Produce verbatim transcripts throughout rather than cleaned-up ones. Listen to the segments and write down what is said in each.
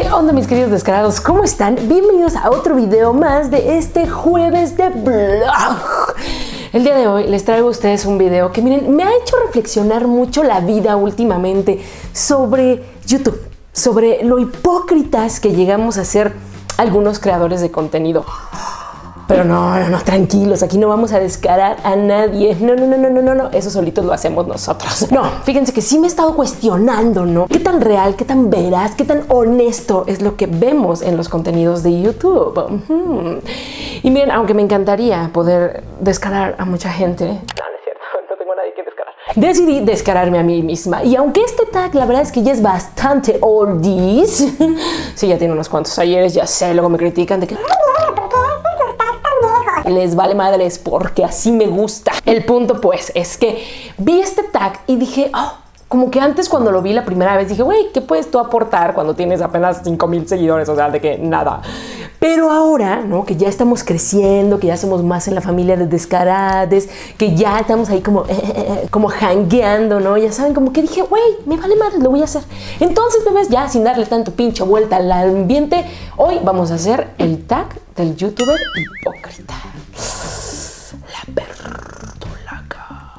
¿Qué onda, mis queridos descarados? ¿Cómo están? Bienvenidos a otro video más de este jueves de vlog. El día de hoy les traigo a ustedes un video que, miren, me ha hecho reflexionar mucho la vida últimamente sobre YouTube, sobre lo hipócritas que llegamos a ser algunos creadores de contenido. Pero no, no, no, tranquilos, aquí no vamos a descarar a nadie. No, no, no, no, no, no, no, eso solitos lo hacemos nosotros. No, fíjense que sí me he estado cuestionando, ¿no? ¿Qué tan real, qué tan veraz, qué tan honesto es lo que vemos en los contenidos de YouTube? Uh-huh. Y miren, aunque me encantaría poder descarar a mucha gente, no, no es cierto, no tengo a nadie que descarar. Decidí descararme a mí misma. Y aunque este tag, la verdad es que ya es bastante oldies, sí, ya tiene unos cuantos ayeres, ya sé, luego me critican de que les vale madres porque así me gusta. El punto pues es que vi este tag y dije, oh, como que antes cuando lo vi la primera vez dije, güey, ¿qué puedes tú aportar cuando tienes apenas cinco mil seguidores? O sea, de que nada. Pero ahora, ¿no? Que ya estamos creciendo, que ya somos más en la familia de descarades, que ya estamos ahí como, eh, eh, como hangueando, ¿no? Ya saben, como que dije, güey, me vale madre, lo voy a hacer. Entonces, bebés, ya sin darle tanto pinche vuelta al ambiente, hoy vamos a hacer el tag del youtuber hipócrita. La verdolaga.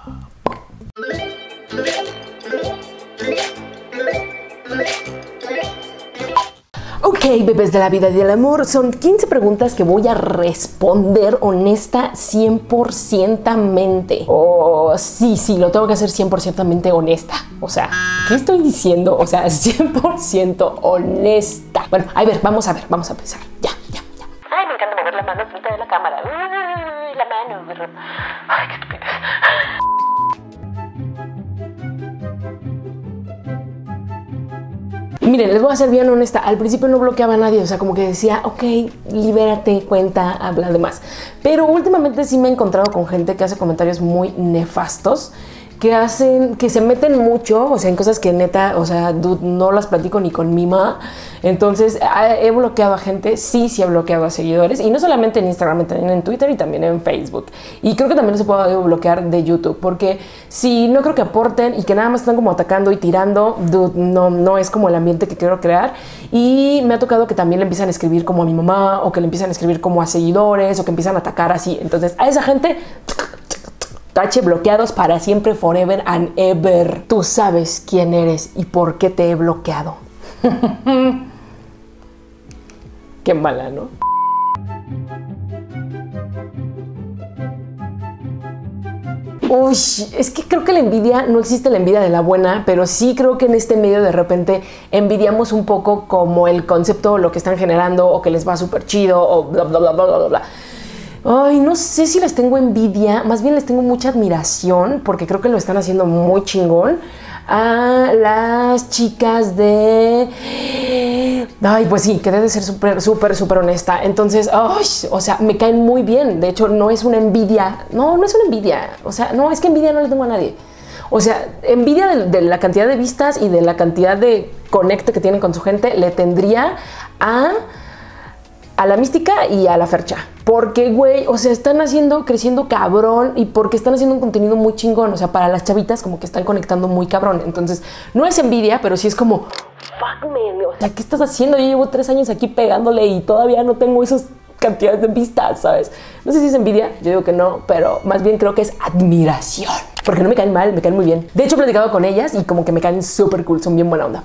Ok, bebés de la vida y del amor, son quince preguntas que voy a responder honesta cien por ciento. Oh, sí, sí, lo tengo que hacer cien por ciento honesta. O sea, ¿qué estoy diciendo? O sea, cien por ciento honesta. Bueno, a ver, vamos a ver, vamos a empezar. Ya, ya, ya. Ay, me encanta mover la mano frente de la cámara. Uy, la mano. Ay, qué estupidez. Miren, les voy a ser bien honesta. Al principio no bloqueaba a nadie, o sea, como que decía, ok, libérate, cuenta, habla de más. Pero últimamente sí me he encontrado con gente que hace comentarios muy nefastos, que hacen, que se meten mucho, o sea, en cosas que neta, o sea, dude, no las platico ni con mi mamá. Entonces, he bloqueado a gente, sí, sí he bloqueado a seguidores, y no solamente en Instagram, también en Twitter y también en Facebook. Y creo que también se puede bloquear de YouTube, porque si no creo que aporten y que nada más están como atacando y tirando, dude, no, no es como el ambiente que quiero crear. Y me ha tocado que también le empiezan a escribir como a mi mamá, o que le empiezan a escribir como a seguidores, o que empiezan a atacar así. Entonces, a esa gente, tache, bloqueados para siempre, forever and ever. Tú sabes quién eres y por qué te he bloqueado. Qué mala, ¿no? Uy, es que creo que la envidia, no existe la envidia de la buena, pero sí creo que en este medio de repente envidiamos un poco como el concepto, lo que están generando, o que les va súper chido, o bla, bla, bla, bla, bla, bla. Ay, no sé si les tengo envidia, más bien les tengo mucha admiración, porque creo que lo están haciendo muy chingón, a las chicas de... Ay, pues sí, que debe ser súper, súper, súper honesta. Entonces, ay, o sea, me caen muy bien. De hecho, no es una envidia. No, no es una envidia. O sea, no, es que envidia no le tengo a nadie. O sea, envidia de, de la cantidad de vistas y de la cantidad de conecte que tienen con su gente, le tendría a... a la Mística y a la Fercha. Porque, güey, o sea, están haciendo, creciendo cabrón, y porque están haciendo un contenido muy chingón. O sea, para las chavitas como que están conectando muy cabrón. Entonces, no es envidia, pero sí es como, fuck, man, o sea, ¿qué estás haciendo? Yo llevo tres años aquí pegándole y todavía no tengo esas cantidades de vistas, ¿sabes? No sé si es envidia, yo digo que no, pero más bien creo que es admiración. Porque no me caen mal, me caen muy bien. De hecho, he platicado con ellas y como que me caen súper cool, son bien buena onda.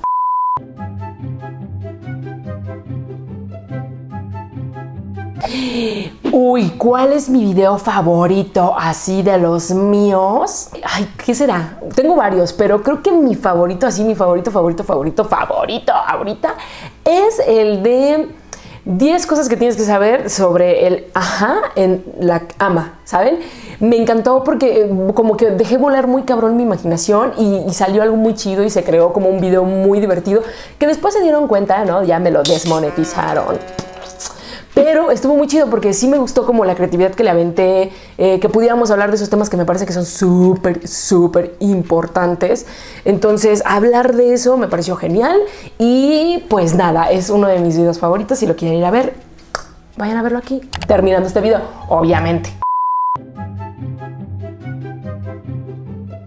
Uy, ¿cuál es mi video favorito así de los míos? Ay, ¿qué será? Tengo varios, pero creo que mi favorito, así mi favorito, favorito, favorito, favorito ahorita es el de diez cosas que tienes que saber sobre el ajá en la cama, ¿saben? Me encantó porque como que dejé volar muy cabrón mi imaginación y, y salió algo muy chido y se creó como un video muy divertido que después se dieron cuenta, ¿no? Ya me lo desmonetizaron. Pero estuvo muy chido porque sí me gustó como la creatividad que le aventé, eh, que pudiéramos hablar de esos temas que me parece que son súper, súper importantes. Entonces, hablar de eso me pareció genial y pues nada, es uno de mis videos favoritos. Si lo quieren ir a ver, vayan a verlo aquí, terminando este video, obviamente.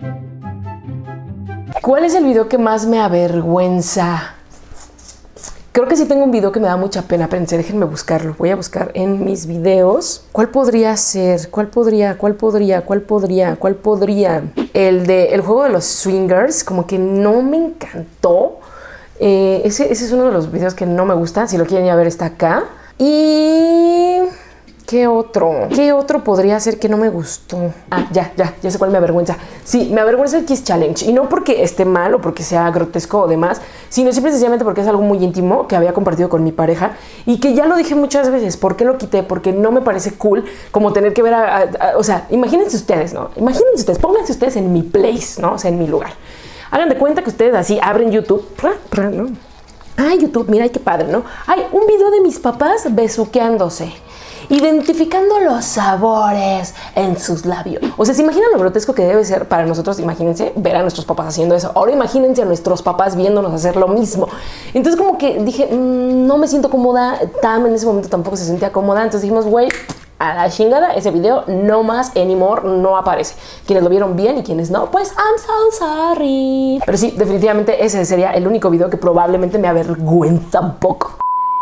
¿Cuál es el video que más me avergüenza? Creo que sí tengo un video que me da mucha pena. Espérense, déjenme buscarlo. Voy a buscar en mis videos. ¿Cuál podría ser? ¿Cuál podría? ¿Cuál podría? ¿Cuál podría? ¿Cuál podría? El de el juego de los swingers, como que no me encantó. Eh, ese, ese es uno de los videos que no me gusta. Si lo quieren ir a ver, está acá. Y... ¿qué otro? ¿Qué otro podría ser que no me gustó? Ah, ya, ya, ya sé cuál me avergüenza. Sí, me avergüenza el Kiss Challenge. Y no porque esté mal o porque sea grotesco o demás, sino simple y sencillamente porque es algo muy íntimo que había compartido con mi pareja y que ya lo dije muchas veces. ¿Por qué lo quité? Porque no me parece cool como tener que ver a... a, a o sea, imagínense ustedes, ¿no? Imagínense ustedes, pónganse ustedes en mi place, ¿no? O sea, en mi lugar. Hagan de cuenta que ustedes así abren YouTube, ¿no? Ay, YouTube, mira, qué padre, ¿no? Hay un video de mis papás besuqueándose, identificando los sabores en sus labios. O sea, ¿se imaginan lo grotesco que debe ser para nosotros? Imagínense ver a nuestros papás haciendo eso. Ahora imagínense a nuestros papás viéndonos hacer lo mismo. Entonces como que dije, mmm, no me siento cómoda. Tam en ese momento tampoco se sentía cómoda. Entonces dijimos, güey, a la chingada, ese video no más anymore, no aparece. Quienes lo vieron bien y quienes no, pues I'm so sorry. Pero sí, definitivamente ese sería el único video que probablemente me avergüenza un poco.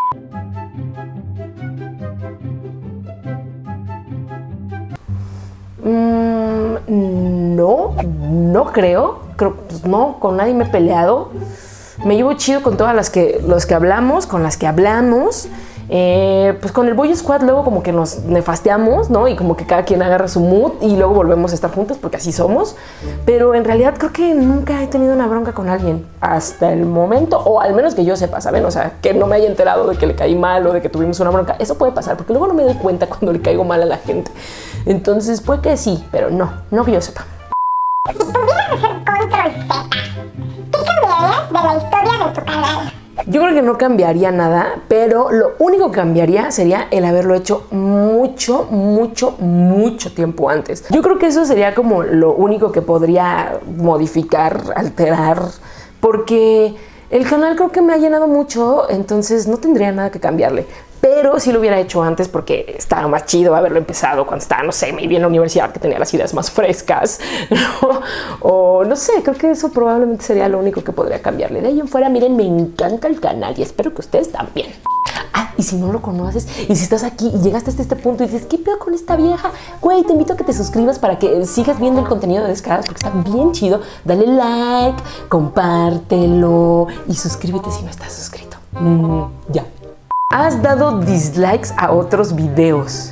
Mm, no, no creo. Creo, pues no, con nadie me he peleado. Me llevo chido con todas las que, los que hablamos, con las que hablamos. Eh, pues con el Boy Squad luego como que nos nefasteamos, ¿no? Y como que cada quien agarra su mood y luego volvemos a estar juntos porque así somos. Pero en realidad creo que nunca he tenido una bronca con alguien hasta el momento, o al menos que yo sepa, ¿saben? O sea, que no me haya enterado de que le caí mal o de que tuvimos una bronca. Eso puede pasar porque luego no me doy cuenta cuando le caigo mal a la gente. Entonces puede que sí, pero no, no que yo sepa. Si pudieras hacer control Z, ¿qué cambiarías de la historia de tu canal? Yo creo que no cambiaría nada, pero lo único que cambiaría sería el haberlo hecho mucho, mucho, mucho tiempo antes. Yo creo que eso sería como lo único que podría modificar, alterar, porque el canal creo que me ha llenado mucho, entonces no tendría nada que cambiarle. Pero sí lo hubiera hecho antes porque estaba más chido haberlo empezado cuando estaba, no sé, me iba en la universidad, que tenía las ideas más frescas, ¿no? O no sé, creo que eso probablemente sería lo único que podría cambiarle. De ahí en fuera, miren, me encanta el canal y espero que ustedes también. Ah, y si no lo conoces, y si estás aquí y llegaste hasta este punto y dices, ¿qué pedo con esta vieja? Güey, te invito a que te suscribas para que sigas viendo el contenido de Descaradas porque está bien chido. Dale like, compártelo y suscríbete si no estás suscrito. Mm, ya. ¿Has dado dislikes a otros videos?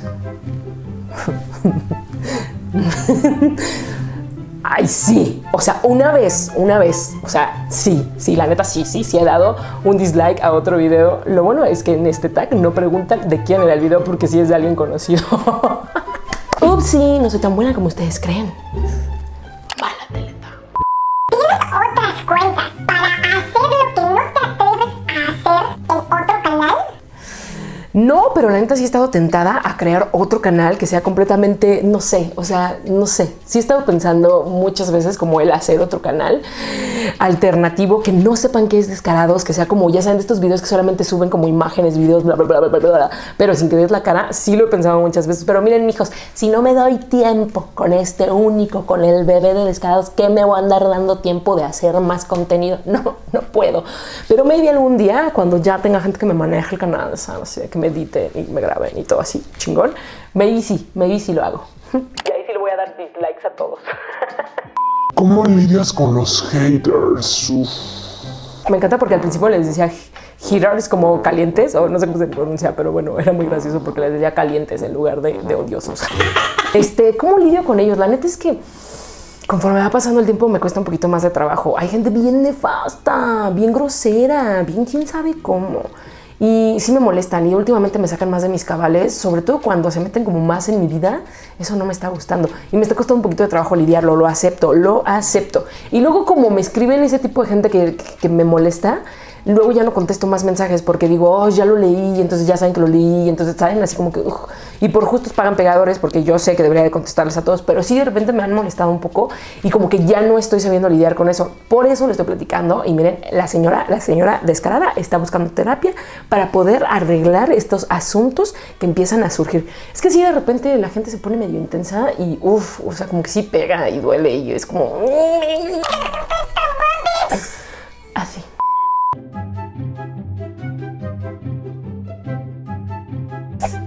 Ay, sí. O sea, una vez, una vez. O sea, sí, sí, la neta sí, sí, sí he dado un dislike a otro video. Lo bueno es que en este tag no preguntan de quién era el video porque sí es de alguien conocido. Upsi, no soy tan buena como ustedes creen. Mala teleta. ¿Tienes otras cuentas para hacer lo que no te atreves a hacer en otro canal? No, pero la neta sí he estado tentada a crear otro canal que sea completamente, no sé, o sea, no sé. Sí he estado pensando muchas veces como el hacer otro canal alternativo que no sepan qué es Descarados, que sea como, ya saben, de estos videos que solamente suben como imágenes, videos, bla, bla, bla, bla, bla, bla, pero sin que des la cara. Sí lo he pensado muchas veces, pero miren, mijos, si no me doy tiempo con este único, con el bebé de Descarados, ¿qué me voy a andar dando tiempo de hacer más contenido? No, no puedo. Pero maybe algún día, cuando ya tenga gente que me maneje el canal, o sea, no sé, que me editen y me graben y todo así, chingón, maybe sí, maybe sí lo hago. Y ahí sí le voy a dar dislikes a todos. ¿Cómo lidias con los haters? Uf. Me encanta porque al principio les decía haters como calientes, o no sé cómo se pronuncia, pero bueno, era muy gracioso porque les decía calientes en lugar de, de odiosos. Este, ¿cómo lidio con ellos? La neta es que conforme va pasando el tiempo me cuesta un poquito más de trabajo. Hay gente bien nefasta, bien grosera, bien quién sabe cómo. Y sí me molestan y últimamente me sacan más de mis cabales, sobre todo cuando se meten como más en mi vida. Eso no me está gustando y me está costando un poquito de trabajo lidiarlo, lo acepto, lo acepto. Y luego como me escriben ese tipo de gente que, que, que me molesta, luego ya no contesto más mensajes porque digo, oh, ya lo leí, y entonces ya saben que lo leí, y entonces saben así como que, uh, y por justos pagan pegadores porque yo sé que debería de contestarles a todos, pero sí de repente me han molestado un poco y como que ya no estoy sabiendo lidiar con eso. Por eso le estoy platicando y miren, la señora, la señora Descarada está buscando terapia para poder arreglar estos asuntos que empiezan a surgir. Es que sí, de repente la gente se pone medio intensa y uff, o sea, como que sí pega y duele y es como así.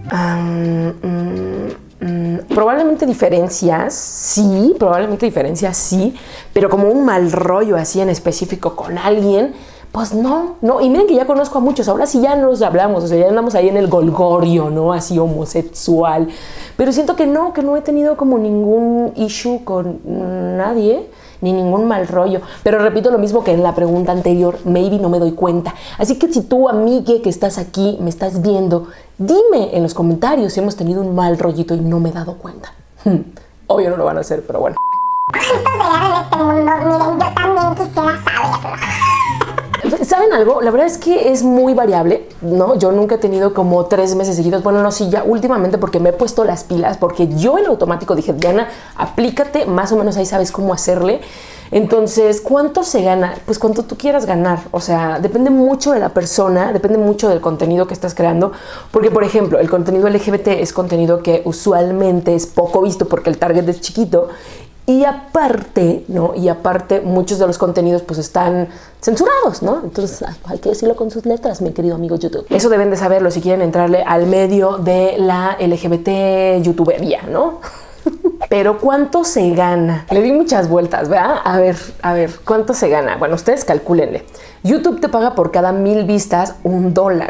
Um, um, um, probablemente diferencias, sí, probablemente diferencias, sí, pero como un mal rollo así en específico con alguien, pues no, no. Y miren que ya conozco a muchos, ahora sí ya nos hablamos, o sea, ya andamos ahí en el golgorio, ¿no? Así homosexual. Pero siento que no, que no he tenido como ningún issue con nadie, ni ningún mal rollo. Pero repito lo mismo que en la pregunta anterior, maybe no me doy cuenta. Así que si tú, amigue, que estás aquí, me estás viendo, dime en los comentarios si hemos tenido un mal rollito y no me he dado cuenta. Obvio no lo van a hacer, pero bueno. ¿Cuántos llegaron a este mundo? Miren, yo también quisiera saberlo. ¿Saben algo? La verdad es que es muy variable, ¿no? Yo nunca he tenido como tres meses seguidos. Bueno, no, sí, ya últimamente porque me he puesto las pilas, porque yo en automático dije, Diana, aplícate, más o menos ahí sabes cómo hacerle. Entonces, ¿cuánto se gana? Pues cuánto tú quieras ganar. O sea, depende mucho de la persona, depende mucho del contenido que estás creando. Porque, por ejemplo, el contenido L G B T es contenido que usualmente es poco visto porque el target es chiquito. Y aparte, ¿no? Y aparte, muchos de los contenidos pues están censurados, ¿no? Entonces, hay que decirlo con sus letras, mi querido amigo YouTube. Eso deben de saberlo si quieren entrarle al medio de la L G B T youtubería, ¿no? Pero ¿cuánto se gana? Le di muchas vueltas, ¿verdad? A ver, a ver, ¿cuánto se gana? Bueno, ustedes calcúlenle. YouTube te paga por cada mil vistas un dólar.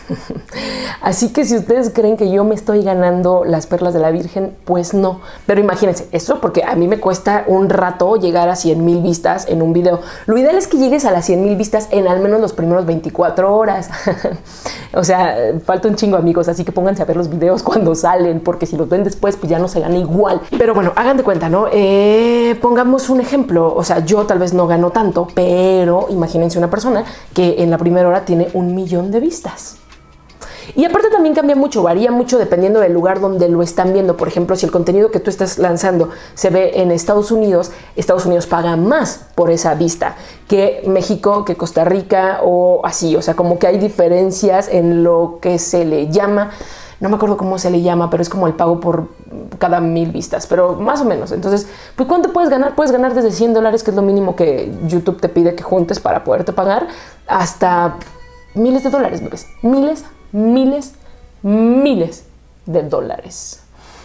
Así que si ustedes creen que yo me estoy ganando las perlas de la Virgen, pues no. Pero imagínense, eso porque a mí me cuesta un rato llegar a cien mil vistas en un video. Lo ideal es que llegues a las cien mil vistas en al menos los primeros veinticuatro horas. O sea, falta un chingo, amigos, así que pónganse a ver los videos cuando salen, porque si los ven después, pues ya no se gana igual. Pero bueno, hagan de cuenta, ¿no? Eh, pongamos un ejemplo. O sea, yo tal vez no gano tanto, pero imagínense una persona que en la primera hora tiene un millón de vistas. Y aparte también cambia mucho, varía mucho dependiendo del lugar donde lo están viendo. Por ejemplo, si el contenido que tú estás lanzando se ve en Estados Unidos, Estados Unidos paga más por esa vista que México, que Costa Rica o así. O sea, como que hay diferencias en lo que se le llama, no me acuerdo cómo se le llama, pero es como el pago por cada mil vistas, pero más o menos. Entonces, pues ¿cuánto puedes ganar? Puedes ganar desde cien dólares, que es lo mínimo que YouTube te pide que juntes para poderte pagar, hasta miles de dólares, bebés. Miles Miles, miles de dólares.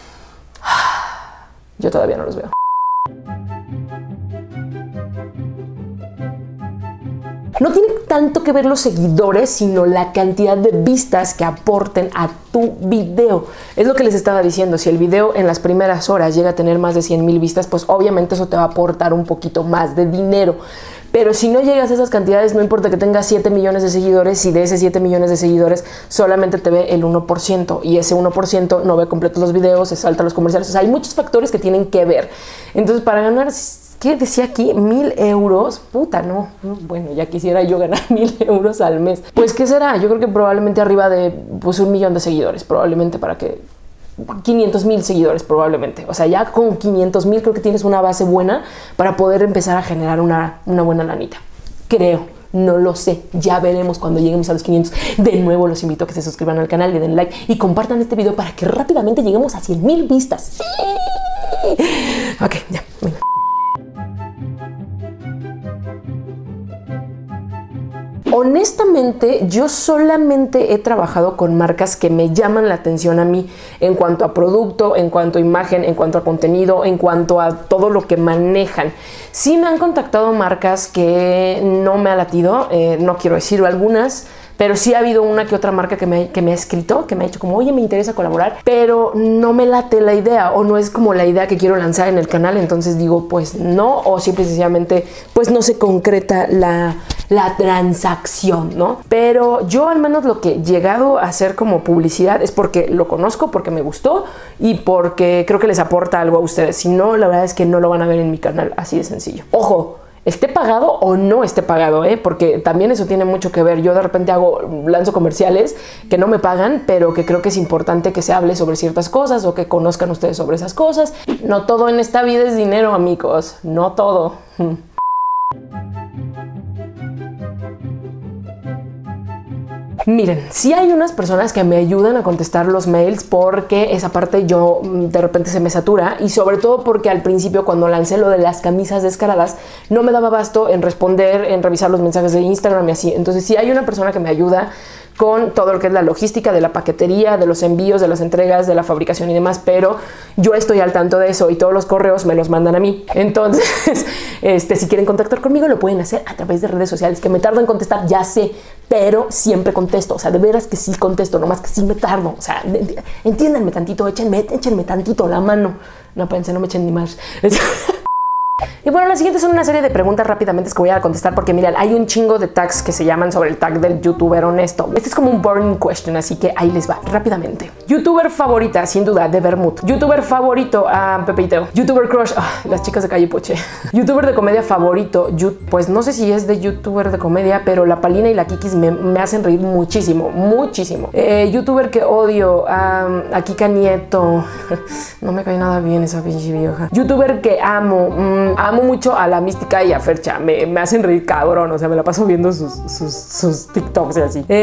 Yo todavía no los veo. No tiene tanto que ver los seguidores, sino la cantidad de vistas que aporten a tu video. Es lo que les estaba diciendo. Si el video en las primeras horas llega a tener más de cien mil vistas, pues obviamente eso te va a aportar un poquito más de dinero. Pero si no llegas a esas cantidades, no importa que tengas siete millones de seguidores, si de esos siete millones de seguidores solamente te ve el uno por ciento y ese uno por ciento no ve completos los videos, se salta los comerciales. O sea, hay muchos factores que tienen que ver. Entonces, para ganar, ¿qué decía aquí? Mil euros. Puta, no. Bueno, ya quisiera yo ganar mil euros al mes. Pues, ¿qué será? Yo creo que probablemente arriba de pues, un millón de seguidores, probablemente para que... quinientos mil seguidores probablemente. O sea, ya con quinientos mil creo que tienes una base buena para poder empezar a generar una, una buena lanita. Creo, no lo sé. Ya veremos cuando lleguemos a los quinientos. De nuevo los invito a que se suscriban al canal, le den like y compartan este video para que rápidamente lleguemos a cien mil vistas. ¡Sí! Ok, ya. Venga. Honestamente, yo solamente he trabajado con marcas que me llaman la atención a mí en cuanto a producto, en cuanto a imagen, en cuanto a contenido, en cuanto a todo lo que manejan. Sí me han contactado marcas que no me ha latido, eh, no quiero decir algunas, pero sí ha habido una que otra marca que me, que me ha escrito, que me ha dicho como, oye, me interesa colaborar, pero no me late la idea o no es como la idea que quiero lanzar en el canal. Entonces digo, pues no, o simple y sencillamente, pues no se concreta la, la transacción, ¿no? Pero yo al menos lo que he llegado a hacer como publicidad es porque lo conozco, porque me gustó y porque creo que les aporta algo a ustedes. Si no, la verdad es que no lo van a ver en mi canal, así de sencillo. Ojo, esté pagado o no esté pagado, ¿eh? Porque también eso tiene mucho que ver. Yo de repente hago, lanzo comerciales que no me pagan, pero que creo que es importante que se hable sobre ciertas cosas o que conozcan ustedes sobre esas cosas. No todo en esta vida es dinero, amigos. No todo. Miren, sí hay unas personas que me ayudan a contestar los mails porque esa parte yo de repente se me satura y sobre todo porque al principio cuando lancé lo de las camisas descaradas no me daba abasto en responder, en revisar los mensajes de Instagram y así. Entonces sí hay una persona que me ayuda con todo lo que es la logística de la paquetería, de los envíos, de las entregas, de la fabricación y demás, pero yo estoy al tanto de eso y todos los correos me los mandan a mí. Entonces, este, si quieren contactar conmigo, lo pueden hacer a través de redes sociales, que me tardo en contestar, ya sé, pero siempre contesto. O sea, de veras que sí contesto, nomás que sí me tardo. O sea, entiéndanme tantito, échenme, échenme tantito la mano. No, pensé, no me echen ni más. Y bueno, las siguientes son una serie de preguntas rápidamente que voy a contestar porque miren, hay un chingo de tags que se llaman sobre el tag del youtuber honesto. Este es como un burning question, así que ahí les va rápidamente. Youtuber favorita, sin duda, de Vermouth. Youtuber favorito, a Pepe y Teo. Youtuber crush, oh, las chicas de Calle Poche. Youtuber de comedia favorito, you, pues no sé si es de youtuber de comedia, pero la Palina y la Kikis me, me hacen reír muchísimo, muchísimo. Eh, youtuber que odio, um, a Kika Nieto. No me cae nada bien esa pinche vieja. Youtuber que amo, mm, amo mucho a la Mística y a Fercha. Me, me hacen reír cabrón. O sea, me la paso viendo sus, sus, sus TikToks y así.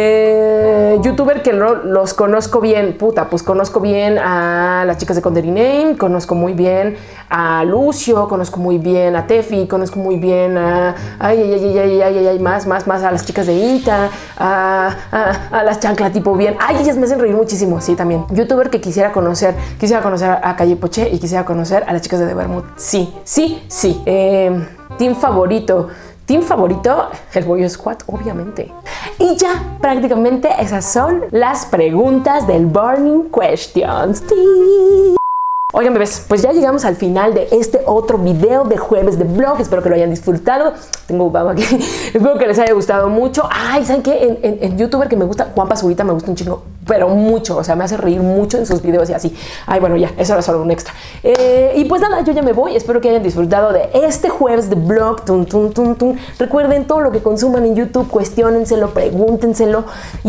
Eh, Youtuber que lo, los conozco bien. Puta, pues conozco bien a las chicas de Conderi Name. Conozco muy bien a Lucio. Conozco muy bien a Tefi. Conozco muy bien a... Ay, ay, ay, ay, ay, ay, ay, más, más, más a las chicas de Inta. A, a, a las chancla tipo bien. Ay, ellas me hacen reír muchísimo. Sí, también. Youtuber que quisiera conocer. Quisiera conocer a Calle Poche y quisiera conocer a las chicas de The Vermouth. Sí, sí, sí. Eh, team favorito. Team favorito, el Boyo Squad, obviamente. Y ya prácticamente esas son las preguntas del Burning Questions. ¡Sí! Oigan, bebés, pues ya llegamos al final de este otro video de jueves de vlog. Espero que lo hayan disfrutado. Tengo baba aquí. Espero que les haya gustado mucho. Ay, ¿saben qué? En, en, en youtuber que me gusta, Juan Pazurita, me gusta un chingo, pero mucho. O sea, me hace reír mucho en sus videos y así. Ay, bueno, ya, eso era solo un extra. Eh, y pues nada, yo ya me voy. Espero que hayan disfrutado de este jueves de vlog. Tum, tum, tum, tum. Recuerden todo lo que consuman en YouTube, cuestiónenselo, pregúntenselo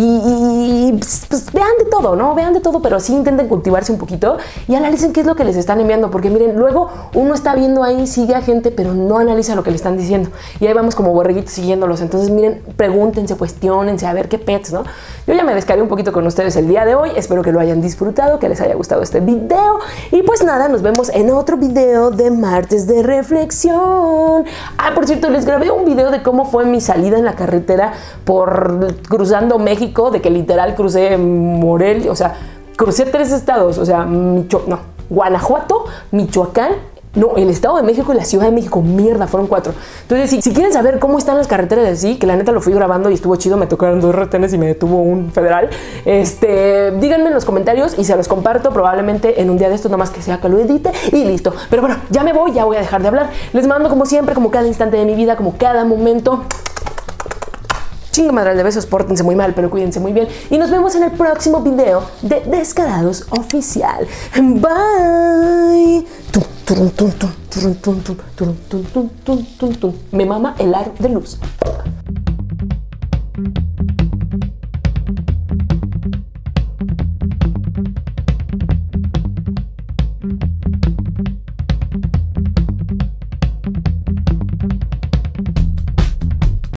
y, y pues, pues vean de todo, ¿no? Vean de todo, pero sí intenten cultivarse un poquito y analicen qué es lo que les están enviando, porque miren, luego uno está viendo ahí, sigue a gente, pero no analiza lo que le están diciendo y ahí vamos como borreguitos siguiéndolos. Entonces miren, pregúntense, cuestionense, a ver qué pets, ¿no? Yo ya me descargué un poquito con ustedes el día de hoy, espero que lo hayan disfrutado, que les haya gustado este video y pues nada, nos vemos en otro video de martes de reflexión. Ah, por cierto, les grabé un video de cómo fue mi salida en la carretera por cruzando México, de que literal crucé Morelia, o sea, crucé tres estados, o sea, Micho, no, Guanajuato, Michoacán, no, el Estado de México y la Ciudad de México, mierda, fueron cuatro. Entonces, si, si quieren saber cómo están las carreteras de sí, que la neta lo fui grabando y estuvo chido, me tocaron dos retenes y me detuvo un federal, este, díganme en los comentarios y se los comparto probablemente en un día de estos, nomás que sea que lo edite y listo. Pero bueno, ya me voy, ya voy a dejar de hablar. Les mando como siempre, como cada instante de mi vida, como cada momento. Chinga madral de besos, pórtense muy mal, pero cuídense muy bien. Y nos vemos en el próximo video de Descarados Oficial. Bye. Me mama el aro de luz.